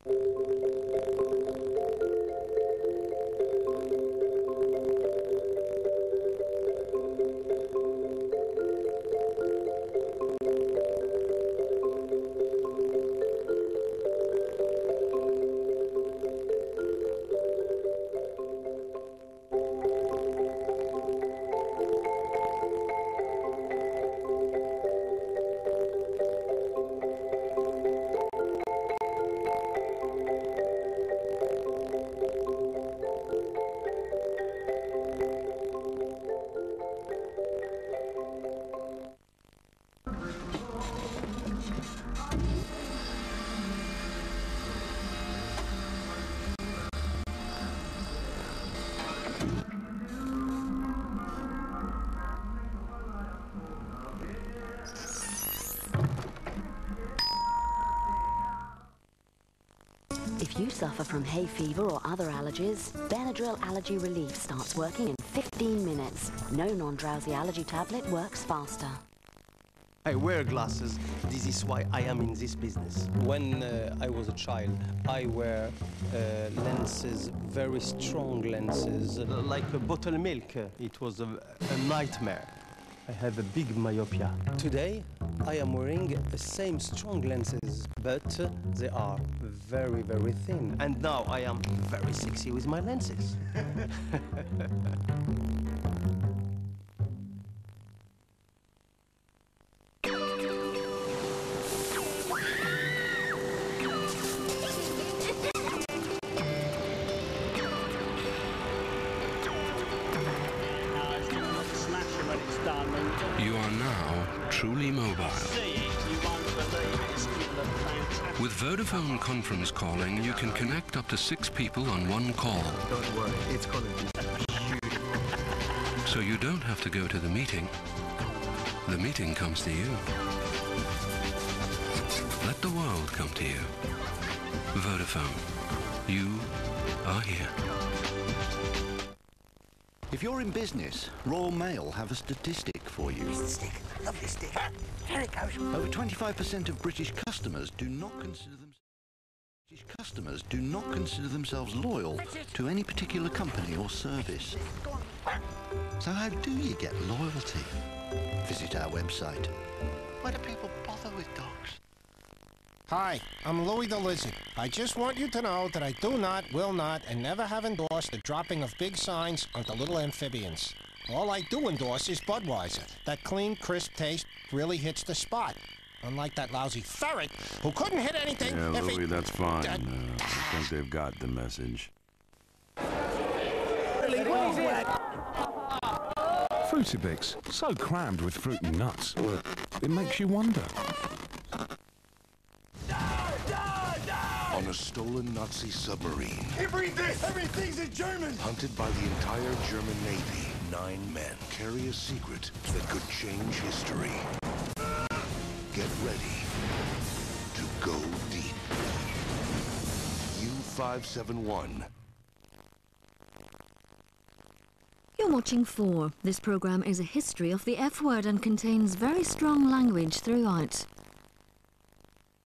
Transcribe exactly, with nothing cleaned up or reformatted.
If you suffer from hay fever or other allergies, Benadryl Allergy Relief starts working in fifteen minutes. No non-drowsy allergy tablet works faster. I wear glasses. This is why I am in this business. When uh, I was a child, I wear uh, lenses, very strong lenses. Uh, like a bottle milk. It was a, a nightmare. I have a big myopia. Today, I am wearing the same strong lenses, but uh, they are very, very thin. And now I am very sexy with my lenses. You are now truly mobile. With Vodafone conference calling, you can connect up to six people on one call. Don't worry, it's gonna be huge. So you don't have to go to the meeting. The meeting comes to you. Let the world come to you. Vodafone. You are here. If you're in business, Royal Mail have a statistic for you. Here's the stick. Lovely stick. Here it goes. Over twenty-five percent of British customers do not consider them British customers do not consider themselves loyal to any particular company or service. So how do you get loyalty? Visit our website. Why do people bother with dogs? Hi, I'm Louis the Lizard. I just want you to know that I do not, will not, and never have endorsed the dropping of big signs onto little amphibians. All I do endorse is Budweiser. That clean, crisp taste really hits the spot. Unlike that lousy ferret who couldn't hit anything Yeah, if Louis, he... that's fine. Uh, I think they've got the message. Fruitibix, so crammed with fruit and nuts. It makes you wonder. On a stolen Nazi submarine. Hey, read this! Everything's in German! Hunted by the entire German Navy, nine men carry a secret that could change history. Get ready to go deep. U five seventy-one. You're watching four. This program is a history of the F word and contains very strong language throughout.